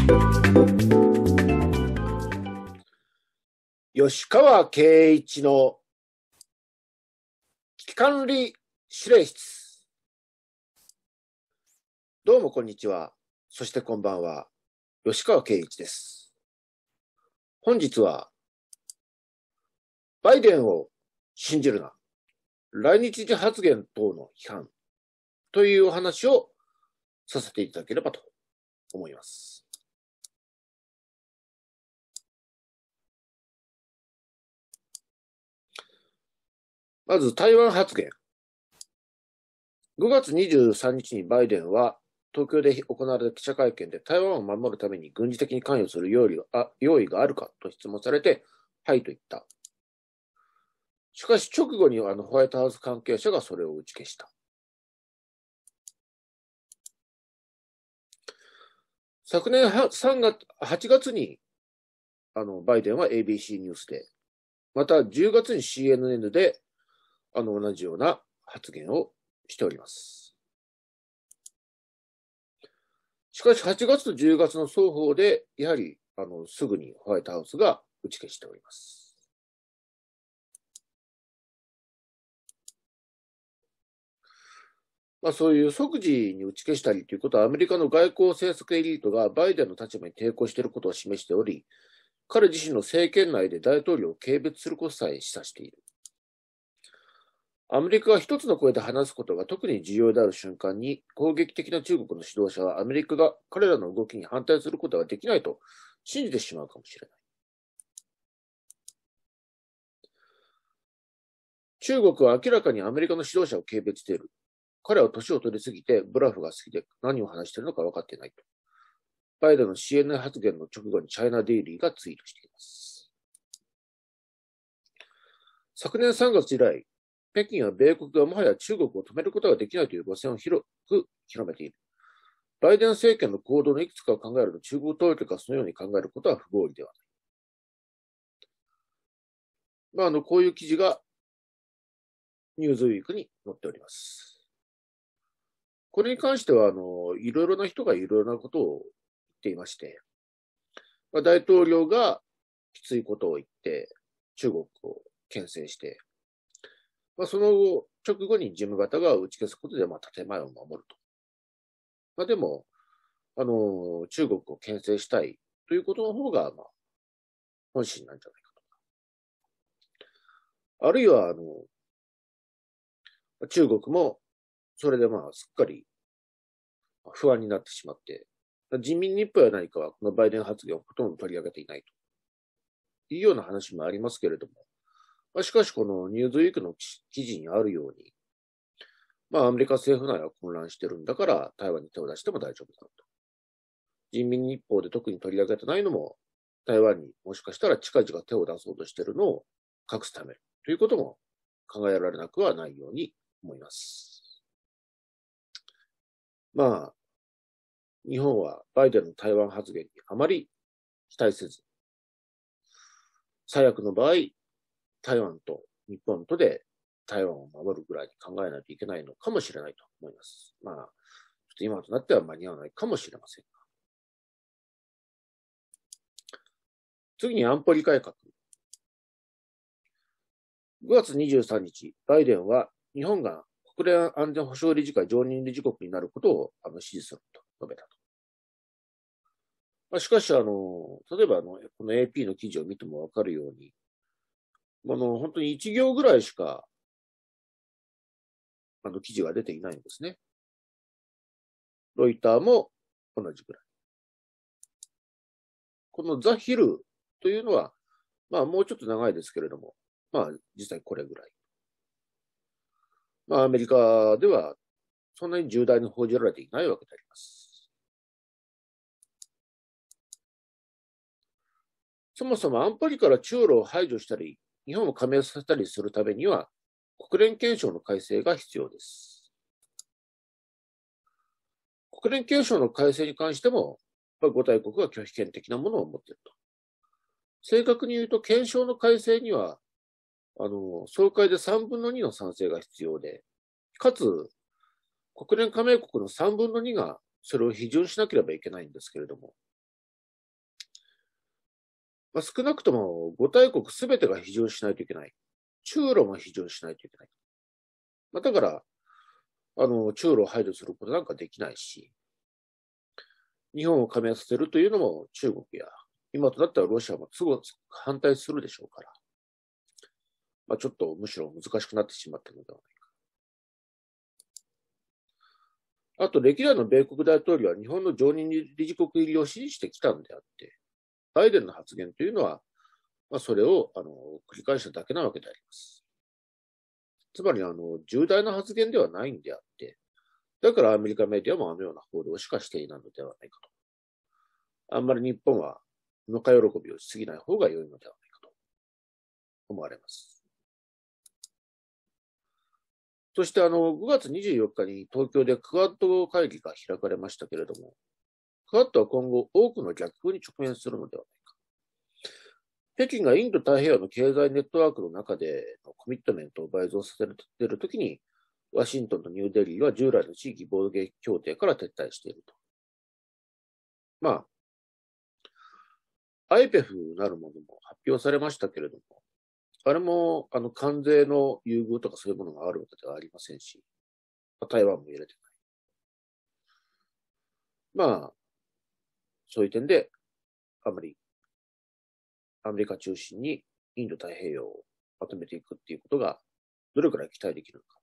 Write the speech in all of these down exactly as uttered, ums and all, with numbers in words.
吉川圭一の危機管理指令室。どうもこんにちは。そしてこんばんは。吉川圭一です。本日は、バイデンを信じるな。来日時発言等の批判というお話をさせていただければと思います。まず台湾発言。ごがつにじゅうさんにちにバイデンは東京で行われた記者会見で台湾を守るために軍事的に関与する用意が、用意があるかと質問されて、はいと言った。しかし直後にあのホワイトハウス関係者がそれを打ち消した。昨年さんがつ、はちがつにあのバイデンは エービーシー ニュースで、またじゅうがつに シーエヌエヌ であの同じような発言をしております。しかしはちがつとじゅうがつの双方で、やはりあのすぐにホワイトハウスが打ち消しております。まあ、そういう即時に打ち消したりということは、アメリカの外交政策エリートがバイデンの立場に抵抗していることを示しており、彼自身の政権内で大統領を軽蔑することさえ示唆している。アメリカが一つの声で話すことが特に重要である瞬間に、攻撃的な中国の指導者はアメリカが彼らの動きに反対することができないと信じてしまうかもしれない。中国は明らかにアメリカの指導者を軽蔑している。彼は年を取りすぎてブラフが好きで何を話しているのか分かっていないと。バイデンの シーエヌエヌ 発言の直後にチャイナデイリーがツイートしています。昨年さんがつ以来、北京は米国がもはや中国を止めることができないという路線を広く広めている。バイデン政権の行動のいくつかを考えると中国当局がそのように考えることは不合理ではない。まあ、あの、こういう記事がニューズウィークに載っております。これに関しては、あの、いろいろな人がいろいろなことを言っていまして、まあ、大統領がきついことを言って、中国を牽制して、まあ、その後、直後に事務方が打ち消すことで、まあ、建前を守ると。まあ、でも、あの、中国を牽制したいということの方が、まあ、本心なんじゃないかと。あるいは、あの、中国も、それでまあ、すっかり不安になってしまって、人民日報や何かは、このバイデン発言をほとんど取り上げていないというような話もありますけれども、まあ、しかし、このニューズウィークの記事にあるように、まあ、アメリカ政府内は混乱してるんだから、台湾に手を出しても大丈夫だと。人民日報で特に取り上げてないのも、台湾にもしかしたら近々手を出そうとしているのを隠すためということも考えられなくはないように思います。まあ、日本はバイデンの台湾発言にあまり期待せず、最悪の場合、台湾と日本とで台湾を守るぐらいに考えないといけないのかもしれないと思います。まあ、ちょっと今となっては間に合わないかもしれませんが。次に安保理改革。ごがつにじゅうさんにち、バイデンは日本が国連安全保障理事会常任理事国になることをあの支持すると述べたと。まあ、しかし、あの、例えばあの、この エーピー の記事を見てもわかるように、あの、本当にいち行ぐらいしか、あの、記事が出ていないんですね。ロイターも同じぐらい。このザ・ヒルというのは、まあ、もうちょっと長いですけれども、まあ、実際これぐらい。まあ、アメリカでは、そんなに重大に報じられていないわけであります。そもそも安保理から中ロを排除したり、日本を加盟させたりするためには、国連憲章の改正が必要です。国連憲章の改正に関しても、ご大国が拒否権的なものを持っていると。正確に言うと、憲章の改正には、あの、総会でさんぶんのにの賛成が必要で、かつ、国連加盟国のさんぶんのにがそれを批准しなければいけないんですけれども、 まあ、少なくともご大国すべてが非常しないといけない。中ロも非常しないといけない。まあ、だから、あの、中ロを排除することなんかできないし、日本を加盟させるというのも中国や、今となったらロシアも都合反対するでしょうから、まあ、ちょっとむしろ難しくなってしまったのではないか。あと、歴代の米国大統領は日本の常任理事国入りを支持してきたんであって、バイデンの発言というのは、まあ、それをあの繰り返しただけなわけであります。つまり、あの、重大な発言ではないんであって、だからアメリカメディアもあのような報道しかしていないのではないかと。あんまり日本は、ぬか喜びをしすぎない方が良いのではないかと思われます。そして、あの、ごがつにじゅうよっかに東京でクアッド会議が開かれましたけれども、クアッドは今後多くの逆風に直面するのではないか。北京がインド太平洋の経済ネットワークの中でのコミットメントを倍増させているときに、ワシントンとニューデリーは従来の地域防衛協定から撤退していると。まあ、アイペフ なるものも発表されましたけれども、あれも、あの、関税の優遇とかそういうものがあるわけではありませんし、台湾も入れてない。まあ、そういう点で、あまり、アメリカ中心にインド太平洋をまとめていくっていうことが、どれくらい期待できるのか。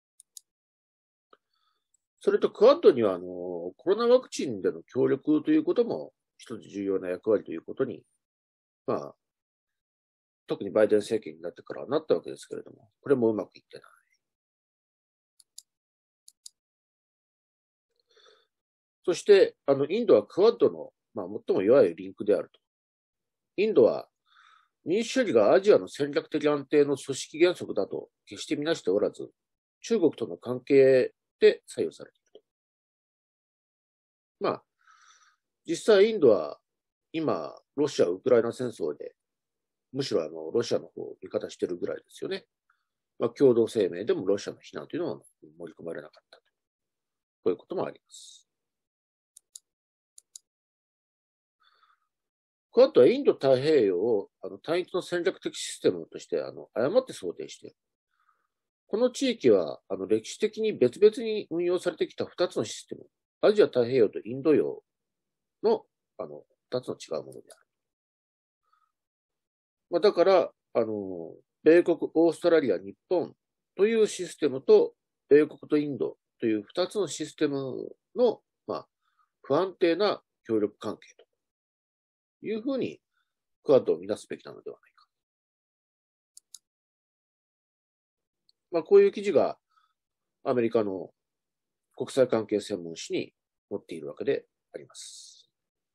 それとクアッドには、あの、コロナワクチンでの協力ということも一つ重要な役割ということに、まあ、特にバイデン政権になってからはなったわけですけれども、これもうまくいってない。そして、あの、インドはクアッドの、まあ、最も弱いリンクであると。インドは民主主義がアジアの戦略的安定の組織原則だと決してみなしておらず、中国との関係で左右されていると。まあ、実際インドは今、ロシア・ウクライナ戦争で、むしろあの、ロシアの方を味方しているぐらいですよね。まあ、共同声明でもロシアの非難というのは盛り込まれなかったと。こういうこともあります。クアッドはインド太平洋をあの単一の戦略的システムとしてあの誤って想定している。この地域はあの歴史的に別々に運用されてきたふたつのシステム、アジア太平洋とインド洋のあのふたつの違うものである。まあ、だから、あの、米国、オーストラリア、日本というシステムと、米国とインドというふたつのシステムの、まあ、不安定な協力関係というふうに、クアッドを見なすべきなのではないか。まあ、こういう記事がアメリカの国際関係専門誌に載っているわけであります。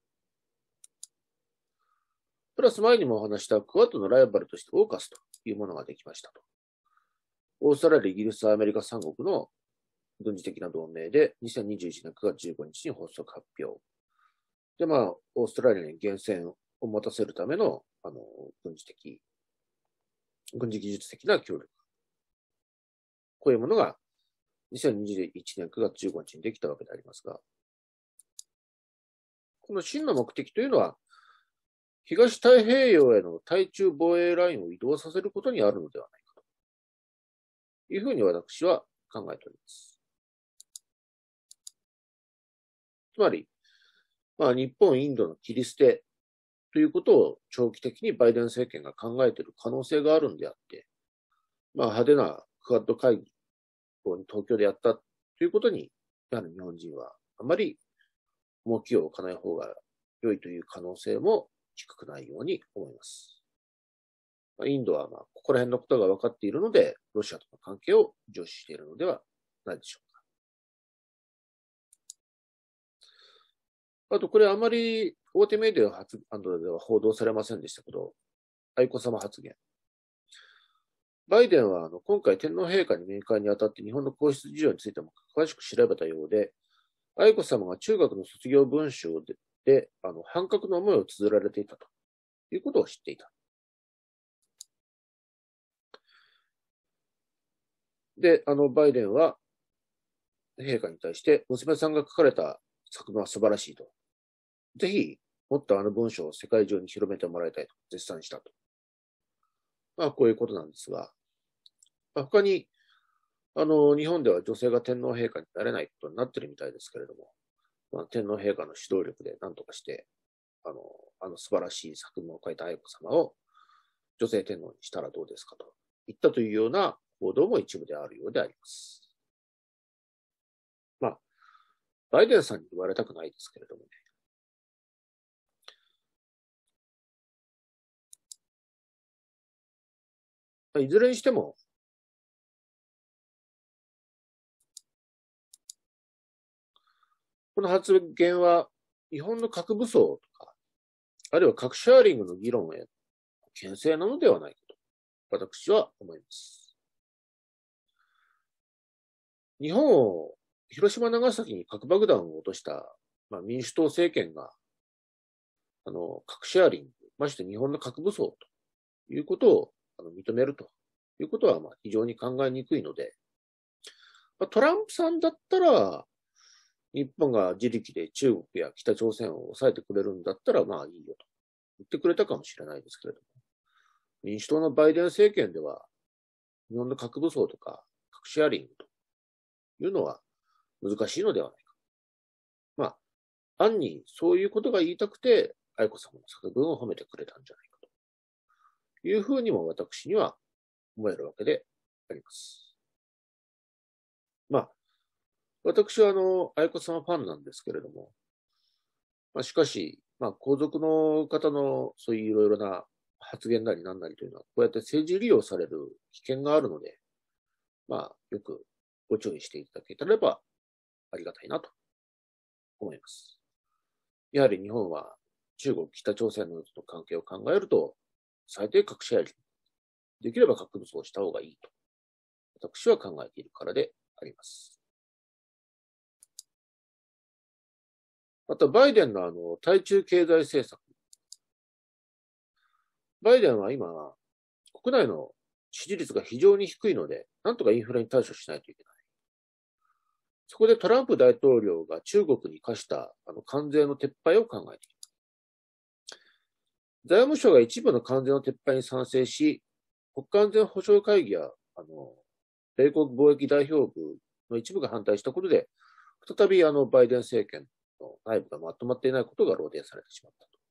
プラス前にもお話したクアッドのライバルとしてオーカスというものができましたと。オーストラリア、イギリス、アメリカさん国の軍事的な同盟でにせんにじゅういちねんくがつじゅうごにちに発足発表。で、まあ、オーストラリアに厳選を持たせるための、あの、軍事的、軍事技術的な協力。こういうものがにせんにじゅういちねんくがつじゅうごにちにできたわけでありますが、この真の目的というのは、東太平洋への対中防衛ラインを移動させることにあるのではないかというふうに私は考えております。つまり、まあ、日本、インドの切り捨てということを長期的にバイデン政権が考えている可能性があるんであって、まあ、派手なクアッド会議を東京でやったということに、やはり日本人はあまり重きを置かない方が良いという可能性も低くないように思います。インドはまあここら辺のことが分かっているので、ロシアとの関係を重視しているのではないでしょうか。あと、これあまり大手メディアでは報道されませんでしたけど、愛子さま発言。バイデンはあの今回天皇陛下に面会にあたって日本の皇室事情についても詳しく調べたようで、愛子さまが中学の卒業文集でであの反核の思いを綴られていたということを知っていた。で、あのバイデンは陛下に対して娘さんが書かれた作文は素晴らしいと。ぜひもっとあの文章を世界中に広めてもらいたいと絶賛したと。まあ、こういうことなんですが、まあ、他に、あの、日本では女性が天皇陛下になれないことになってるみたいですけれども、まあ、天皇陛下の指導力で何とかして、あの、あの素晴らしい作文を書いた愛子様を女性天皇にしたらどうですかと言ったというような報道も一部であるようであります。まあ、バイデンさんに言われたくないですけれどもね。いずれにしても、この発言は日本の核武装とか、あるいは核シェアリングの議論へ牽制なのではないかと、私は思います。日本を広島、長崎に核爆弾を落とした、まあ、民主党政権が、あの、核シェアリング、まして日本の核武装ということをあの認めるということは、まあ、非常に考えにくいので、まあ、トランプさんだったら、日本が自力で中国や北朝鮮を抑えてくれるんだったら、まあいいよと言ってくれたかもしれないですけれども、民主党のバイデン政権では、日本の核武装とか核シェアリングというのは難しいのではないか。まあ、暗にそういうことが言いたくて、愛子様の作文を褒めてくれたんじゃないかというふうにも私には思えるわけであります。まあ、私はあの、愛子様ファンなんですけれども、まあ、しかし、まあ、皇族の方のそういういろいろな発言なりなんなりというのは、こうやって政治利用される危険があるので、まあ、よくご注意していただければありがたいなと思います。やはり日本は中国、北朝鮮の関係を考えると、最低核シェアリング、できれば核武装した方がいいと、私は考えているからであります。また、バイデンのあの、対中経済政策。バイデンは今、国内の支持率が非常に低いので、なんとかインフレに対処しないといけない。そこでトランプ大統領が中国に課したあの関税の撤廃を考えている。財務省が一部の関税の撤廃に賛成し、国家安全保障会議や、あの、米国貿易代表部の一部が反対したことで、再びあの、バイデン政権の内部がまとまっていないことが露呈されてしまったと。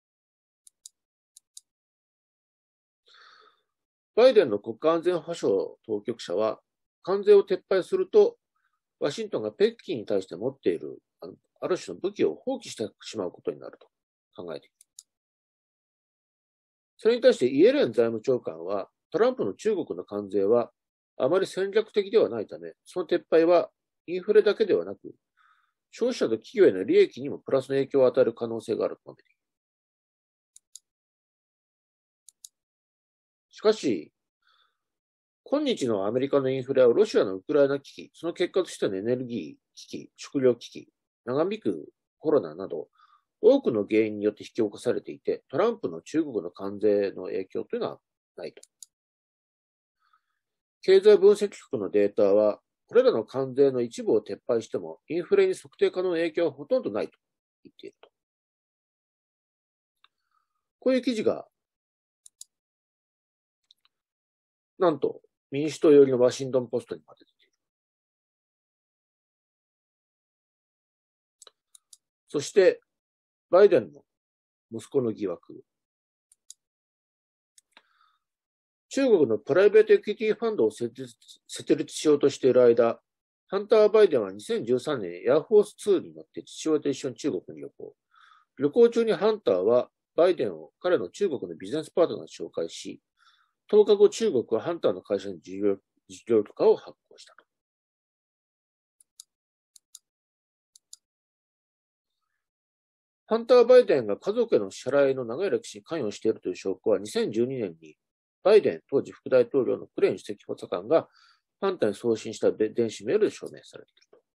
バイデンの国家安全保障当局者は、関税を撤廃すると、ワシントンが北京に対して持っているある種の武器を放棄してしまうことになると考えている。それに対してイエレン財務長官は、トランプの中国の関税はあまり戦略的ではないため、その撤廃はインフレだけではなく、消費者と企業への利益にもプラスの影響を与える可能性があると述べている。しかし、今日のアメリカのインフレはロシアのウクライナ危機、その結果としてのエネルギー危機、食料危機、長引くコロナなど、多くの原因によって引き起こされていて、トランプの中国の関税の影響というのはないと。経済分析局のデータは、これらの関税の一部を撤廃しても、インフレに測定可能な影響はほとんどないと言っていると。こういう記事が、なんと民主党寄りのワシントンポストにまで出ている。そして、バイデンの息子の疑惑。中国のプライベートエクイティファンドを設立設立しようとしている間、ハンター・バイデンはにせんじゅうさんねん、エアフォースツーに乗って父親と一緒に中国に旅行。旅行中にハンターはバイデンを彼の中国のビジネスパートナーに紹介し、とおかご中国はハンターの会社に事業事業許可を発行したと。ハンター・バイデンが家族への支払いの長い歴史に関与しているという証拠はにせんじゅうにねんにバイデン当時副大統領のクレーン主席補佐官がハンターに送信した電子メールで証明されていると。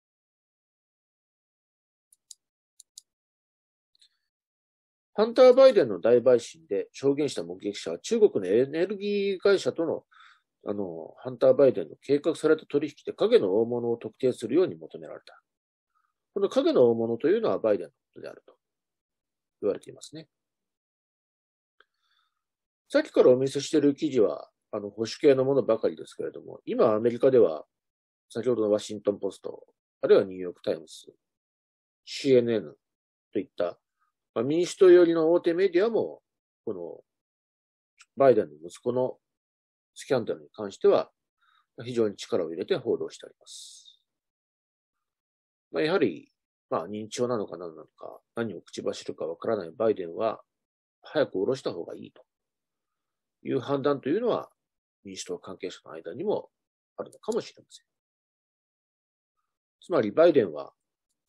ハンター・バイデンの大陪審で証言した目撃者は中国のエネルギー会社とのあのハンター・バイデンの計画された取引で影の大物を特定するように求められた。この影の大物というのはバイデンのことであると。 言われていますね。さっきからお見せしている記事は、あの、保守系のものばかりですけれども、今アメリカでは、先ほどのワシントンポスト、あるいはニューヨークタイムズ、シーエヌエヌ といった、まあ、民主党寄りの大手メディアも、この、バイデンの息子のスキャンダルに関しては、非常に力を入れて報道しております。まあ、やはり、まあ、認知症なのか何なのか、何を口走るかわからないバイデンは、早く下ろした方がいいという判断というのは、民主党関係者の間にもあるのかもしれません。つまり、バイデンは、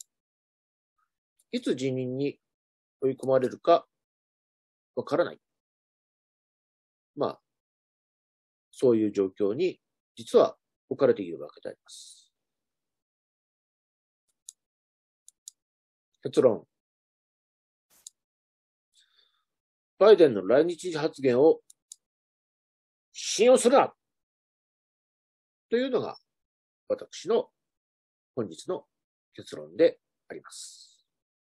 いつ辞任に追い込まれるかわからない。まあ、そういう状況に、実は置かれているわけであります。結論。バイデンの来日発言を信用するなというのが私の本日の結論であります。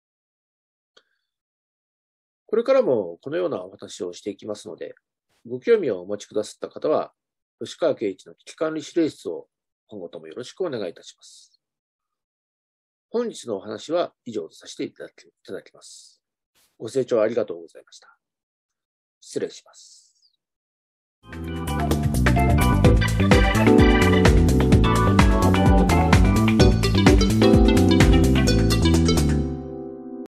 これからもこのようなお話をしていきますので、ご興味をお持ちくださった方は、吉川圭一の危機管理指令室を今後ともよろしくお願いいたします。本日のお話は以上とさせていただきます。ご清聴ありがとうございました。失礼します。